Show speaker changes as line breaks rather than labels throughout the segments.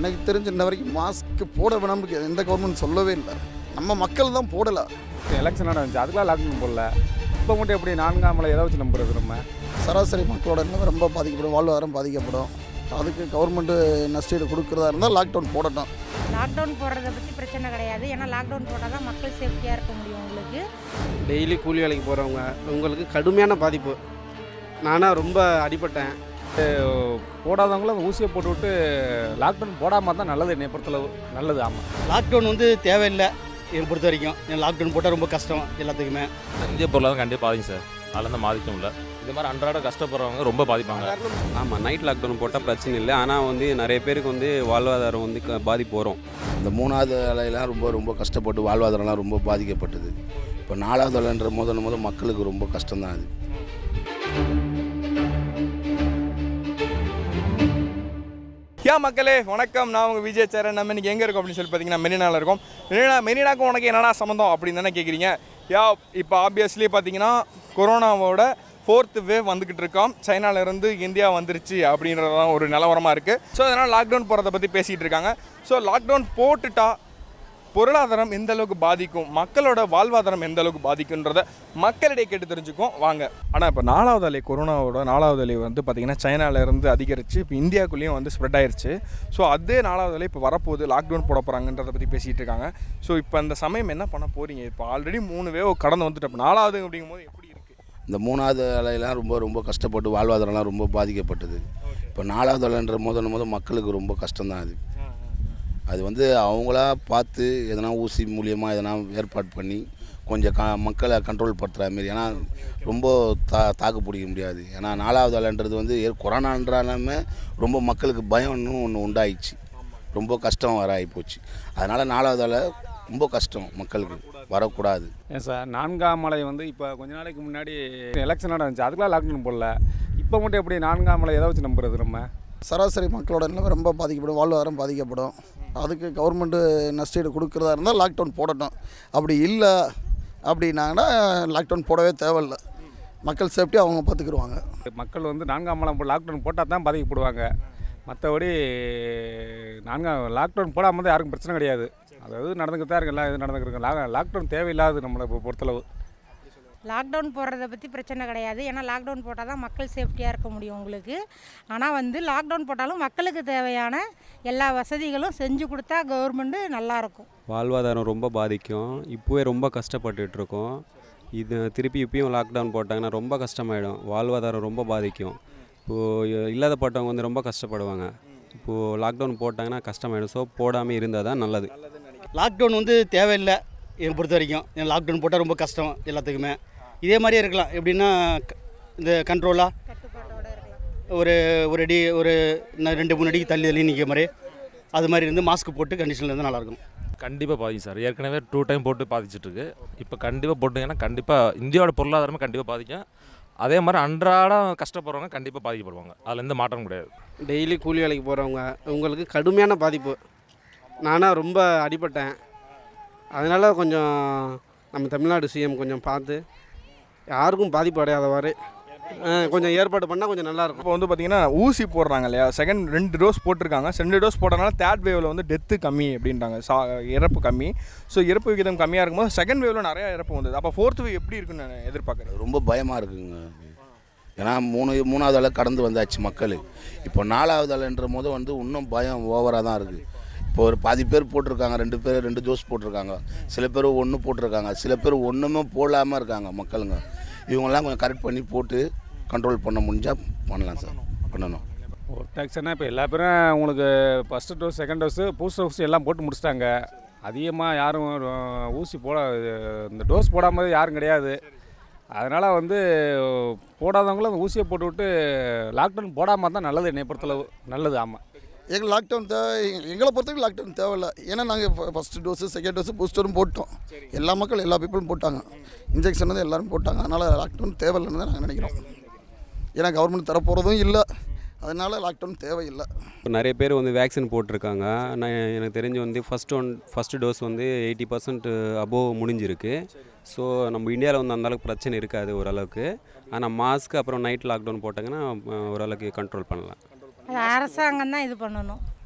எனக்கு தெரிஞ்ச இன்ன வரைக்கும் மாஸ்க் போட வேணாம்னு எந்த கவர்மெண்ட் சொல்லவே இல்லை. நம்ம மக்கள் தான் போடலை.
எலெக்ஷன் நடந்துச்சு, அதுக்கெலாம் லாக்டவுன் போடல. இப்போ மட்டும் எப்படி 4ஆம் மலை எதை வச்சு நம்புறது? நம்ம
சராசரி மக்களோட நிலைமை ரொம்ப பாதிக்கப்படும், வாழ்வாதாரம் பாதிக்கப்படும். அதுக்கு கவர்மெண்ட்டு நஷ்டீடு கொடுக்குறதா இருந்தால் லாக்டவுன் போடட்டும்.
லாக்டவுன் போடுறத பற்றி பிரச்சனை கிடையாது. ஏன்னா லாக்டவுன் போட்டால் தான் மக்கள் சேஃப்டியாக இருக்க முடியும். உங்களுக்கு
டெய்லி கூலி வேலைக்கு போகிறவங்க உங்களுக்கு கடுமையான பாதிப்பு. நானாக ரொம்ப அடிபட்டேன்.
போடாதவங்களும் அந்த ஊசியை போட்டு விட்டு லாக்டவுன் போடாமல் தான் நல்லது, என்னை பொறுத்தளவு நல்லது. ஆமாம்,
லாக்டவுன் தேவையில்லை என்னை பொறுத்த வரைக்கும். லாக்டவுன் போட்டால் ரொம்ப கஷ்டம் எல்லாத்துக்குமே.
இந்திய பொருளாதாரம் கண்டிப்பாக பாதிக்கும் சார். அதில் மாதிக்கும் இல்லை. இது மாதிரி அன்றாட கஷ்டப்படுறவங்க ரொம்ப பாதிப்பாங்க.
ஆமாம், நைட் லாக்டவுன் போட்டால் பிரச்சனை இல்லை. ஆனால் நிறைய பேருக்கு வாழ்வாதாரம் பாதிப்பு வரும்.
இந்த 3வது அலையெல்லாம் ரொம்ப கஷ்டப்பட்டு வாழ்வாதாரம்லாம் ரொம்ப பாதிக்கப்பட்டது. இப்போ 4வது அலைன்ற முதல் மக்களுக்கு ரொம்ப கஷ்டம்தான் அது.
மக்களே வணக்கம், நான் உங்கள் விஜய் சேரன். நம்ம இன்றைக்கி எங்கே இருக்கோம் அப்படின்னு சொல்லி பார்த்தீங்கன்னா மெரினாவில் இருக்கோம். மெரினாக்கும் உனக்கு என்னடா சம்மந்தம் அப்படின்னு தானே கேட்குறீங்க. இப்போ ஆப்வியஸ்லி பார்த்தீங்கன்னா கொரோனாவோட 4th வேவ் வந்துக்கிட்டு இருக்கோம். சைனாவிலேருந்து இந்தியா வந்துருச்சு அப்படின்றதான் ஒரு நிலவரமாக இருக்குது. ஸோ அதனால் லாக்டவுன் போகிறத பற்றி பேசிகிட்டு இருக்காங்க. ஸோ லாக்டவுன் போட்டுட்டா பொருளாதாரம் எந்த அளவுக்கு பாதிக்கும், மக்களோட வாழ்வாதாரம் எந்த அளவுக்கு பாதிக்குன்றதை மக்களிடையே கேட்டு தெரிஞ்சுக்கும் வாங்க. ஆனால் இப்போ 4வது அலை, கொரோனாவோட 4வது அலை பார்த்திங்கன்னா சைனாவிலேருந்து அதிகரித்து இப்போ இந்தியாவுக்குள்ளேயும் ஸ்ப்ரெட் ஆயிடுச்சு. ஸோ அதே 4வது அலை இப்போ வரப்போகுது, லாக்டவுன் போட போகிறாங்கன்றதை பற்றி பேசிகிட்டு இருக்காங்க. ஸோ இப்போ அந்த சமயம் என்ன பண்ண போகிறீங்க? இப்போ ஆல்ரெடி 3 வேவ் கடந்து வந்துட்டு இப்போ 4வது அப்படிங்கும்போது எப்படி இருக்குது?
இந்த 3வது அலையெல்லாம் ரொம்ப கஷ்டப்பட்டு வாழ்வாதாரம்லாம் ரொம்ப பாதிக்கப்பட்டது. இப்போ 4வது அலைன்ற முதல் மக்களுக்கு ரொம்ப கஷ்டம்தான் அது. அது அவங்களா பார்த்து எதனா ஊசி மூலியமாக எதனா ஏற்பாடு பண்ணி கொஞ்சம் மக்களை கண்ட்ரோல் படுத்துகிற மாரி. ஏன்னா ரொம்ப தாக்கு பிடிக்க முடியாது. ஏன்னா 4வது அலைன்றது கொரோனான்றாலுமே ரொம்ப மக்களுக்கு பயம்னு ஒன்று உண்டாயிடுச்சு. ரொம்ப கஷ்டம் வர ஆகிப்போச்சு. அதனால் 4வது அலை ரொம்ப கஷ்டம், மக்களுக்கு வரக்கூடாது.
ஏன் சார், 4ஆம் மலை இப்போ கொஞ்ச நாளைக்கு முன்னாடி எலெக்ஷன் நடந்துச்சு, அதுக்கெலாம் லாக்டவுன் போடல. இப்போ மட்டும் எப்படி 4ஆம் மலை எதை வச்சு நம்புறது? நம்ம
சராசரி மக்களோட நிலைமை ரொம்ப பாதிக்கப்படும், வாழ்வாதாரம் பாதிக்கப்படும். அதுக்கு கவர்மெண்ட்டு நஷ்டீடு கொடுக்குறதா இருந்தால் லாக்டவுன் போடட்டும். அப்படி இல்லை அப்படின்னாங்கன்னா லாக்டவுன் போடவே தேவையில்லை. மக்கள் சேஃப்டி அவங்க பார்த்துக்குருவாங்க.
மக்கள் 4ஆம் மலை லாக்டவுன் போட்டால் தான் பாதிக்கப்படுவாங்க. மற்றபடி லாக்டவுன் போடாமல் தான் யாருக்கும் பிரச்சனை கிடையாது. அதாவது நடந்துக்கிட்டு தான் இருக்குல்ல, இது நடந்துக்கிட்டு லாக்டவுன் தேவையில்லாது நம்மளை பொறுத்தளவு.
லாக்டவுன் போடுறத பற்றி பிரச்சனை கிடையாது. ஏன்னா லாக்டவுன் போட்டால் தான் மக்கள் சேஃப்டியாக இருக்க முடியும் உங்களுக்கு. ஆனால் லாக்டவுன் போட்டாலும் மக்களுக்கு தேவையான எல்லா வசதிகளும் செஞ்சு கொடுத்தா கவர்மெண்ட்டு நல்லாயிருக்கும்.
வாழ்வாதாரம் ரொம்ப பாதிக்கும். இப்போவே ரொம்ப கஷ்டப்பட்டுருக்கோம். இது திருப்பி இப்பயும் லாக்டவுன் போட்டாங்கன்னா ரொம்ப கஷ்டமாயிடும். வாழ்வாதாரம் ரொம்ப பாதிக்கும். இப்போது இல்லாதப்பட்டவங்க ரொம்ப கஷ்டப்படுவாங்க. இப்போது லாக்டவுன் போட்டாங்கன்னா கஷ்டமாயிடும். ஸோ போடாமல் இருந்தால் தான் நல்லது.
லாக்டவுன் தேவையில்லை என்னை பொறுத்த வரைக்கும். லாக்டவுன் போட்டால் ரொம்ப கஷ்டம் எல்லாத்துக்குமே. இதே மாதிரியே இருக்கலாம். எப்படின்னா இந்த கண்ட்ரோலாக ஒரு அடி, ஒரு 2-3 அடிக்கு தள்ளி நிற்கிற மாதிரி அது மாதிரி மாஸ்க் போட்டு கண்டிஷனில் இருந்தால் நல்லாயிருக்கும்.
கண்டிப்பாக பாதிக்கும் சார். ஏற்கனவே 2 டைம் போட்டு பாதிச்சிட்ருக்கு. இப்போ கண்டிப்பாக போட்டிங்கன்னா கண்டிப்பாக இந்தியாவோட பொருளாதாரமே கண்டிப்பாக பாதிக்கும். அதே மாதிரி அன்றாடம் கஷ்டப்படுறவங்க கண்டிப்பாக பாதிக்கப்படுவாங்க. அதில் எந்த மாற்றம் கிடையாது.
டெய்லி கூலி வேலைக்கு போகிறவங்க உங்களுக்கு கடுமையான பாதிப்பு. நானாக ரொம்ப அடிபட்டேன். அதனால் கொஞ்சம் நம்ம தமிழ்நாடு சிஎம் கொஞ்சம் பார்த்து யாருக்கும் பாதிப்பு அடையாதவாறு கொஞ்சம் ஏற்பாடு பண்ணால் கொஞ்சம் நல்லாயிருக்கும்.
இப்போ பார்த்தீங்கன்னா ஊசி போடுறாங்க இல்லையா, 2 டோஸ் போட்டிருக்காங்க. 2 டோஸ் போட்டனால 3rd வேவில் டெத்து கம்மி அப்படின்றாங்க, இறப்பு கம்மி. ஸோ இறப்பு விகிதம் கம்மியாக இருக்கும்போது 2nd வேவில் நிறையா இறப்பு வந்தது. அப்போ 4th வேவ் எப்படி இருக்குன்னு நான் எதிர்பார்க்குறேன்.
ரொம்ப பயமாக இருக்குங்க. ஏன்னா 3வது அலை கடந்து வந்தாச்சு மக்கள். இப்போ 4வது அலைன்ற இன்னும் பயம் ஓவராக தான் இருக்குது. இப்போ ஒரு பாதி பேர் போட்டிருக்காங்க, 2 டோஸ் போட்டிருக்காங்க. சில பேர் 1 போட்டிருக்காங்க, சில பேர் ஒன்றுமே போடாமல் இருக்காங்க மக்களுங்க. இவங்கெல்லாம் கொஞ்சம் கரெக்ட் பண்ணி போட்டு கண்ட்ரோல் பண்ண முடிஞ்சால் பண்ணலாம் சார், பண்ணணும்.
ஒரு டாக்ஸ்னா இப்போ எல்லா பேரும் உங்களுக்கு first dose, 2nd dose, booster dose எல்லாம் போட்டு முடிச்சிட்டாங்க. அதிகமாக யாரும் ஊசி இந்த டோஸ் போடாமல் யாரும் கிடையாது. அதனால் போடாதவங்களும் அந்த ஊசியை போட்டு விட்டு லாக்டவுன் போடாமல் தான் நல்லது, என்னை பொறுத்தளவு நல்லது. ஆமாம்,
எங்களுக்கு லாக்டவுன் எங்களை பொறுத்தவரைக்கும் லாக்டவுன் தேவையில்லை. ஏன்னா நாங்கள் ஃபஸ்ட்டு டோஸு, 2nd டோஸு, பூஸ்டரும் போட்டோம். எல்லா மக்கள், எல்லா பீப்புளும் போட்டாங்க. இன்ஜெக்ஷன் எல்லோரும் போட்டாங்க. அதனால் லாக்டவுன் தேவையில்லைன்னு தான் நாங்கள் நினைக்கிறோம். ஏன்னா கவர்மெண்ட் தரப்போகிறதும் இல்லை, அதனால் லாக்டவுன் தேவையில்லை.
இப்போ நிறைய பேர் வேக்சின் போட்டிருக்காங்க. எனக்கு தெரிஞ்சு ஃபஸ்ட்டு டோஸ் 80% அபோவ் முடிஞ்சிருக்கு. ஸோ நம்ம இந்தியாவில் அந்தளவுக்கு பிரச்சனை இருக்காது ஓரளவுக்கு. ஆனால் மாஸ்க்கு அப்புறம் நைட் லாக்டவுன் போட்டாங்கன்னா ஓரளவுக்கு கண்ட்ரோல் பண்ணலாம்.
அது அரசாங்கம் தான் இது பண்ணணும்.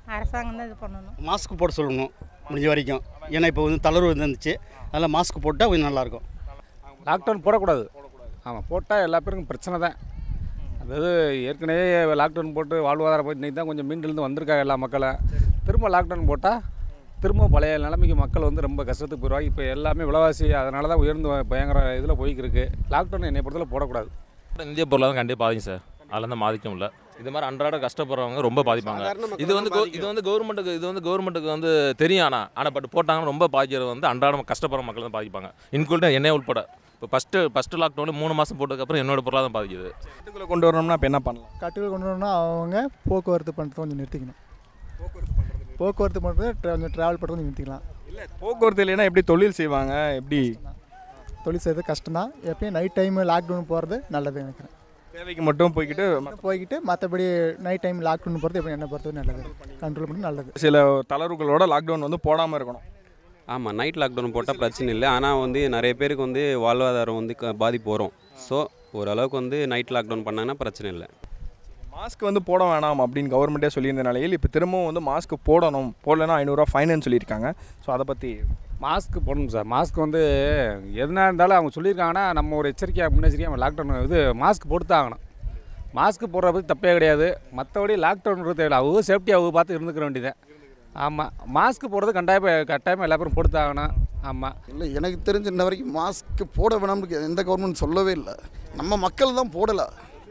அரசாங்கம் தான் இது பண்ணணும்.
மாஸ்க் போட சொல்லணும் முடிஞ்ச வரைக்கும். ஏன்னா இப்போ வந்து தளர்வு வந்துச்சு, அதனால் மாஸ்க் போட்டால் கொஞ்சம் நல்லாயிருக்கும்.
லாக்டவுன் போடக்கூடாது. ஆமாம், போட்டால் எல்லா பேருக்கும் பிரச்சனை தான். அதாவது ஏற்கனவே லாக்டவுன் போட்டு வாழ்வாதாரம் போய் இன்றைக்கி தான் கொஞ்சம் மீண்டிலிருந்து வந்திருக்காங்க எல்லா மக்களும். திரும்ப லாக்டவுன் போட்டால் திரும்ப பழைய நிலைமைக்கு மக்கள் வந்து ரொம்ப கஷ்டத்துக்கு போயிடுவாங்க. இப்போ எல்லாமே விலைவாசி அதனால தான் உயர்ந்து பயங்கர இதில் போய்க்கிருக்கு. லாக்டவுன் என்னை பொறுத்தவரை போடக்கூடாது.
இந்திய பொருளாதாரம் கண்டிப்பாக பாதிக்கும் சார். அதில் தான் பாதிக்கும் இல்லை. இது மாதிரி அன்றாட கஷ்டப்படுறவங்க ரொம்ப பாதிப்பாங்க. இது வந்து கவர்மெண்ட்டுக்கு வந்து தெரியும். ஆனால் பட் போட்டாங்கன்னா ரொம்ப பாதிக்கிறது வந்து அன்றாட கஷ்டப்படுற மக்கள் தான் பாதிப்பாங்க. இன்க்ளூடிங் என்னைய உட்பட. இப்போ ஃபஸ்ட்டு லாக்டவுனில் 3 மாதம் போட்டதுக்கப்புறம் என்னோட பொருளாதாரம் பாதிக்குது.
கட்டுக்குள்ளே கொண்டு வரணும்னா இப்போ என்ன பண்ணலாம்?
கட்டுக்குள்ளே கொண்டு வரணும்னா அவங்க போக்குவரத்து பண்ணுறது கொஞ்சம் நிறுத்திக்கணும். போக்குவரத்து பண்ணுறது கொஞ்சம் ட்ராவல் பண்ணுறது கொஞ்சம் நிறுத்திக்கலாம்.
இல்லை, போக்குவரத்து இல்லைன்னா எப்படி தொழில் செய்வாங்க? எப்படி
தொழில் செய்கிறது கஷ்டம்தான். எப்பயும் நைட் டைம் லாக்டவுன் போகிறது நல்லது நினைக்கிறேன்.
தேவைக்கு மட்டும் போய்கிட்டு
மற்றபடி நைட் டைம் லாக்டவுன் போகிறது எப்படி என்ன பொறுத்தவரை நல்லது, கண்ட்ரோல் பண்ணி நல்லது.
சில தளர்வுகளோட லாக்டவுன் வந்து போடாமல் இருக்கணும்.
ஆமாம், நைட் லாக்டவுன் போட்டால் பிரச்சனை இல்லை. ஆனால் வந்து நிறைய பேருக்கு வந்து வாழ்வாதாரம் வந்து பாதிப்பு வரும். ஸோ ஓரளவுக்கு வந்து நைட் லாக்டவுன் பண்ணாங்கன்னா பிரச்சனை இல்லை.
மாஸ்க் வந்து போட வேணாம் அப்படின்னு கவர்மெண்ட்டே சொல்லியிருந்த நிலையில் இப்போ திரும்பவும் வந்து மாஸ்க் போடணும், போடலைன்னா 500 ஃபைனுன்னு சொல்லியிருக்காங்க. ஸோ அதை பற்றி
மாஸ்க் போடணும் சார். மாஸ்க் வந்து எதுனா இருந்தாலும் அவங்க சொல்லியிருக்காங்கன்னா நம்ம ஒரு எச்சரிக்கையாக முன்னெச்சரிக்கையாக லாக்டவுன் இது மாஸ்க் போட்டு தான் ஆகணும். மாஸ்க் போடுற பற்றி தப்பே கிடையாது. மற்றபடி லாக்டவுன் தேவையில்லை. அவங்க சேஃப்டி அவங்க பார்த்து இருந்துக்கிற வேண்டியதான். ஆமாம், மாஸ்க் போடுறது கட்டாயமாக எல்லா பேரும் போட்டு தான் ஆகணும். ஆமாம்.
இல்லை, எனக்கு தெரிஞ்ச இன்ன வரைக்கும் மாஸ்க் போட வேணாம்னு எந்த கவர்மெண்ட் சொல்லவே இல்லை. நம்ம மக்கள் தான் போடலை.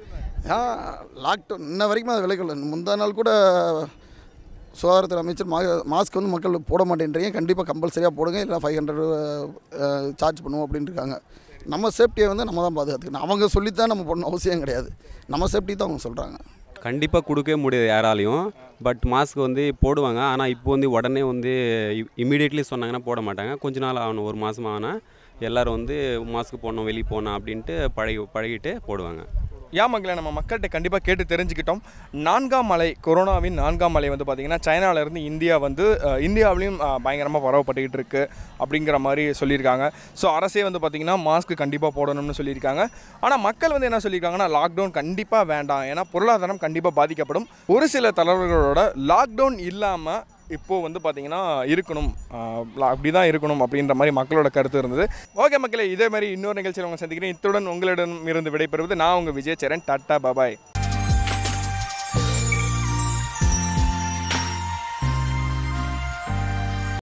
லாக்டவுன் இன்ன வரைக்கும் அது விலைக்கொள்ள. முந்தா நாள் கூட சுகாதாரத்துறை அமைச்சர் மாஸ்க் வந்து மக்கள் போட மாட்டேன்றீங்க, கண்டிப்பாக கம்பல்சரியாக போடுங்க, இல்லை 500 சார்ஜ் பண்ணுவோம் அப்படின்ட்டு இருக்காங்க. நம்ம சேஃப்டியை வந்து நம்ம தான் பாதுகாத்துக்கணும். அவங்க சொல்லித்தான் நம்ம போடணும் அவசியம் கிடையாது. நம்ம சேஃப்டி தான் அவங்க சொல்கிறாங்க.
கண்டிப்பாக கொடுக்கவே முடியாது யாராலையும். பட் மாஸ்க் வந்து போடுவாங்க. ஆனால் இப்போ வந்து உடனே வந்து இமீடியட்லி சொன்னாங்கன்னா போட மாட்டாங்க. கொஞ்ச நாள் ஆகணும், 1 மாதம் ஆனால் எல்லோரும் வந்து மாஸ்க் போடணும், வெளியே போகணும் அப்படின்ட்டு பழகிட்டு போடுவாங்க.
மக்களை நம்ம மக்கள்கிட்ட கண்டிப்பாக கேட்டு தெரிஞ்சுக்கிட்டோம். 4ஆம் அலை, கொரோனாவின் 4ஆம் அலை வந்து பார்த்திங்கன்னா சைனாவிலேருந்து இந்தியா வந்து இந்தியாவிலையும் பயங்கரமாக பரவப்பட்டுக்கிட்டு இருக்குது அப்படிங்கிற மாதிரி சொல்லியிருக்காங்க. ஸோ அரசே வந்து பார்த்திங்கன்னா மாஸ்க் கண்டிப்பாக போடணும்னு சொல்லியிருக்காங்க. ஆனால் மக்கள் வந்து என்ன சொல்லியிருக்காங்கன்னா லாக்டவுன் கண்டிப்பாக வேண்டாம், ஏன்னா பொருளாதாரம் கண்டிப்பாக பாதிக்கப்படும். ஒரு சில தலைவர்களோட லாக்டவுன் இல்லாமல் இப்போது வந்து பார்த்திங்கன்னா இருக்கணும், அப்படி தான் இருக்கணும் அப்படின்ற மாதிரி மக்களோட கருத்து இருந்தது. ஓகே மக்களே, இதே மாதிரி இன்னொரு நிகழ்ச்சியில் உங்களை சந்திக்கிறேன். இத்துடன் உங்களிடம் இருந்து விடைபெறுவது நான் உங்கள் விஜய் சரண். டாட்டா, பாபாய்.